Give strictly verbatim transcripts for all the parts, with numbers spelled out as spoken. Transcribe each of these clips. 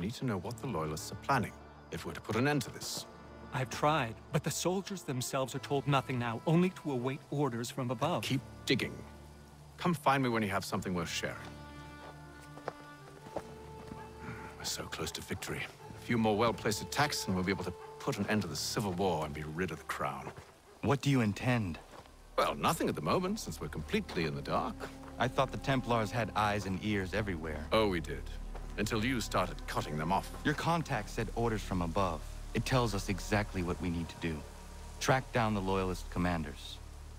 need to know what the Loyalists are planning, if we're to put an end to this. I've tried, but the soldiers themselves are told nothing now, only to await orders from above. Keep digging. Come find me when you have something worth sharing. We're so close to victory. A few more well-placed attacks and we'll be able to put an end to the Civil War and be rid of the Crown. What do you intend? Well, nothing at the moment, since we're completely in the dark. I thought the Templars had eyes and ears everywhere. Oh, we did. Until you started cutting them off. Your contact said orders from above. It tells us exactly what we need to do. Track down the Loyalist commanders.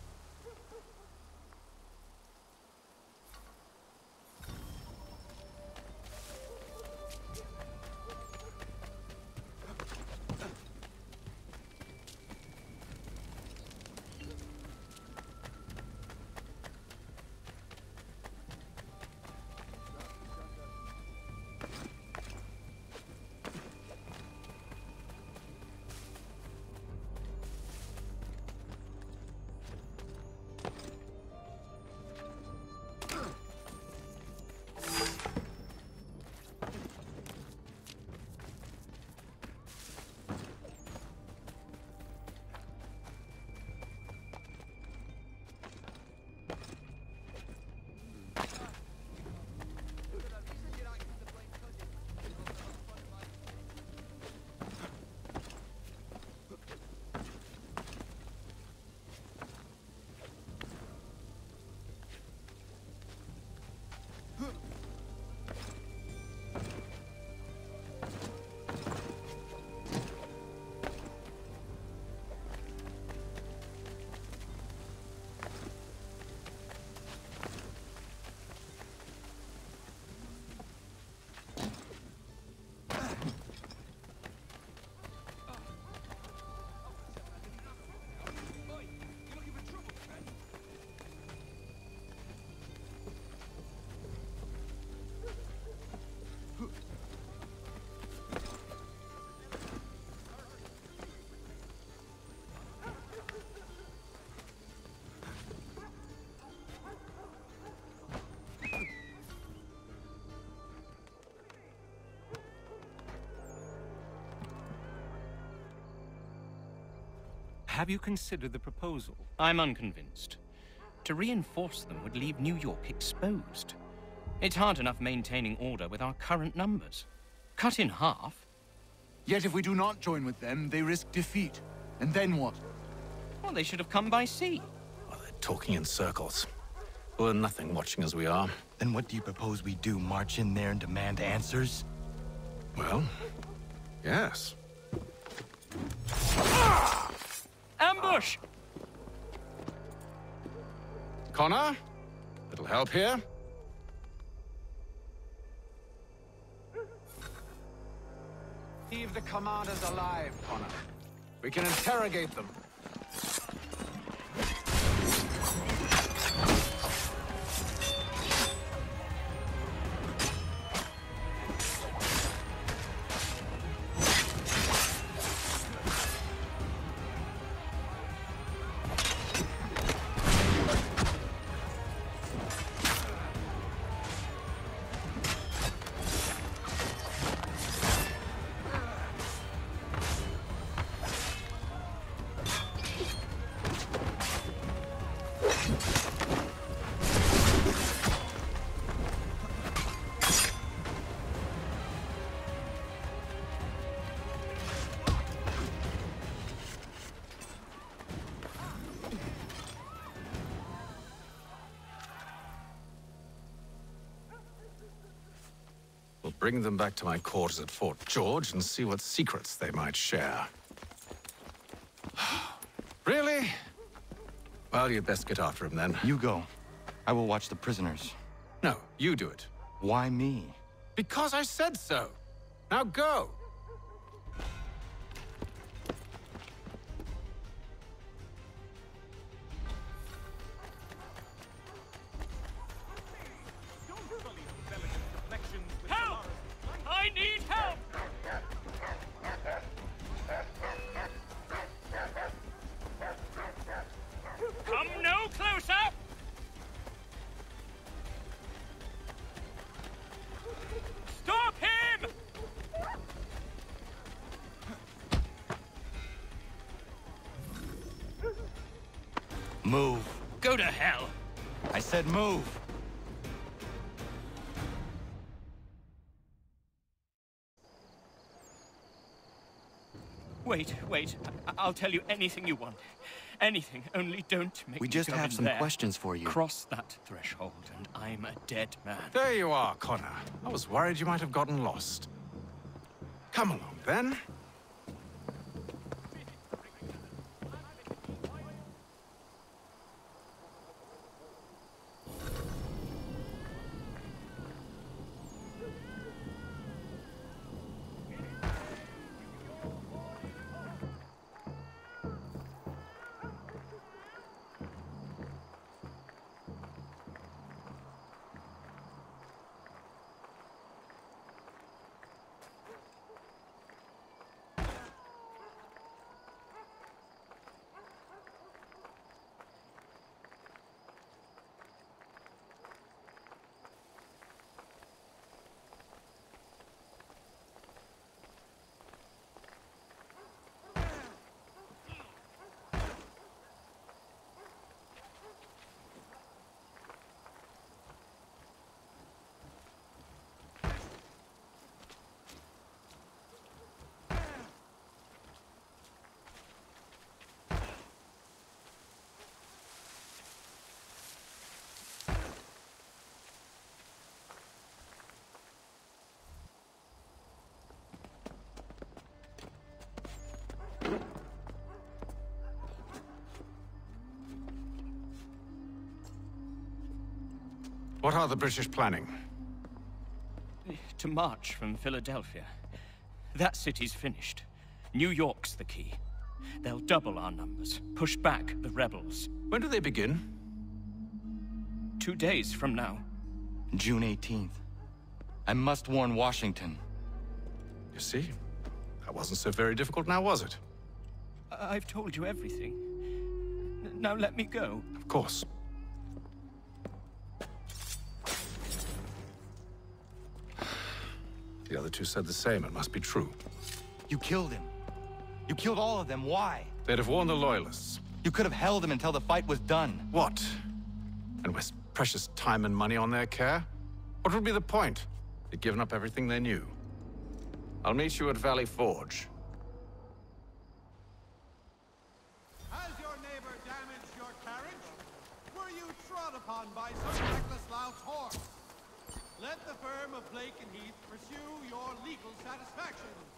Have you considered the proposal? I'm unconvinced. To reinforce them would leave New York exposed. It's hard enough maintaining order with our current numbers. Cut in half. Yet if we do not join with them, they risk defeat. And then what? Well, they should have come by sea. Well, they're talking in circles. We're nothing watching as we are. Then what do you propose we do? March in there and demand answers? Well, yes. Ambush! Connor? Little help here? Leave the commanders alive, Connor. We can interrogate them. We'll bring them back to my quarters at Fort George and see what secrets they might share. Really? Well, you'd best get after him then. You go. I will watch the prisoners. No, you do it. Why me? Because I said so. Now go! Help! I need help! Come no closer! Stop him! Move. Go to hell! I said move. Wait, wait. I I'll tell you anything you want. Anything, only don't make We me just go have in some there. questions for you. Cross that threshold, and I'm a dead man. There you are, Connor. I was worried you might have gotten lost. Come along, then. What are the British planning? To march from Philadelphia. That city's finished. New York's the key. They'll double our numbers, push back the rebels. When do they begin? Two days from now. June eighteenth. I must warn Washington. You see? That wasn't so very difficult now, was it? I I've told you everything. N- Now let me go. Of course. The other two said the same. It must be true. You killed him. You killed all of them. Why? They'd have warned the Loyalists. You could have held him until the fight was done. What? And waste precious time and money on their care? What would be the point? They'd given up everything they knew. I'll meet you at Valley Forge. Has your neighbor damaged your carriage? Were you trod upon by some reckless lout's horse? Let the firm of Blake and Heath pursue your legal satisfaction.